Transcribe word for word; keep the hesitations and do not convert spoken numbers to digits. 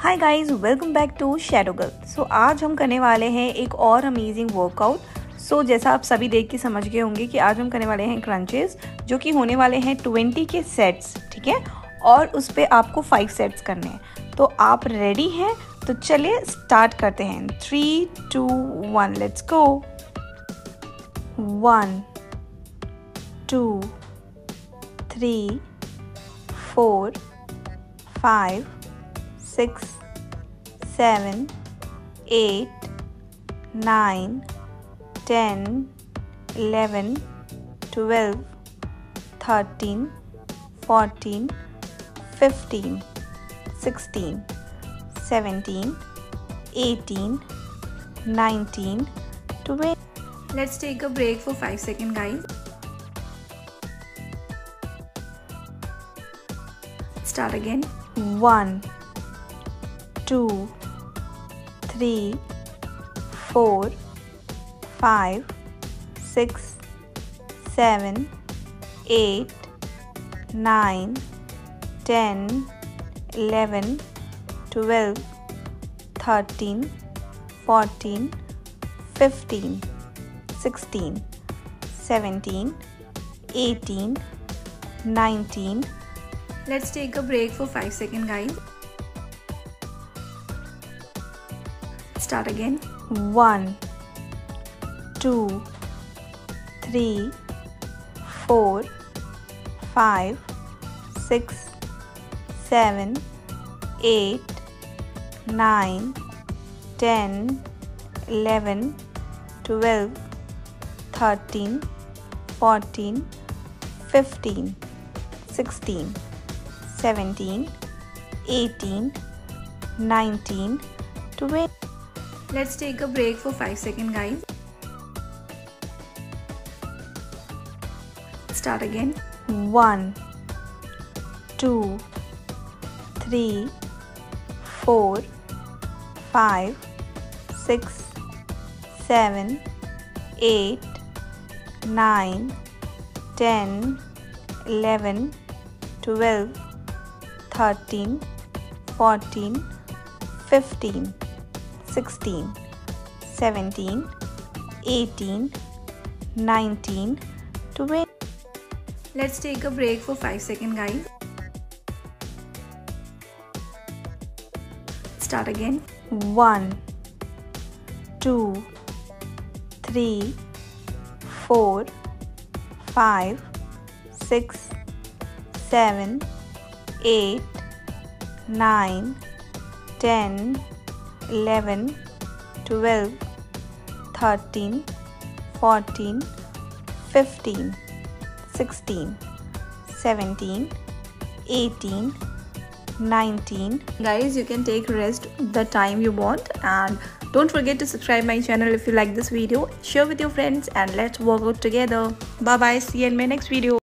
Hi guys, welcome back to shadow girl. So आज हम करने वाले हैं एक और अमेजिंग वर्कआउट। सो so, जैसा आप सभी देख के समझ गए होंगे कि आज हम करने वाले हैं क्रंचेस, जो कि होने वाले हैं ट्वेंटी के सेट्स, ठीक है। और उस पर आपको फाइव सेट्स करने हैं। तो आप रेडी हैं? तो चलिए स्टार्ट करते हैं। Three two one, let's go. One, two, three, four, five, six, seven, eight, nine, ten, eleven, twelve, thirteen, fourteen, fifteen, sixteen, seventeen, eighteen, nineteen, twenty. Let's take a break for five seconds, guys. Start again. One, two, three, four, five, six, seven, eight, nine, ten, eleven, twelve, thirteen, fourteen, fifteen, sixteen, seventeen, eighteen, nineteen. Let's take a break for five seconds, guys. Start again. One, two, three, four, five, six, seven, eight, nine, ten, eleven, twelve, thirteen, fourteen, fifteen, sixteen, seventeen, eighteen, nineteen, twenty. Let's take a break for five seconds, guys. Start again. One, two, three, four, five, six, seven, eight, nine, ten, eleven, twelve, thirteen, fourteen, fifteen, sixteen, seventeen, eighteen, nineteen, twenty. Let's take a break for five seconds, guys. Start again. One, two, three, four, five, six, seven, eight, nine, ten, eleven, twelve, thirteen, fourteen, fifteen, sixteen, seventeen, eighteen, nineteen. Guys, you can take rest the time you want, and don't forget to subscribe my channel if you like this video. Share with your friends and let's work out together. Bye bye. See you in my next video.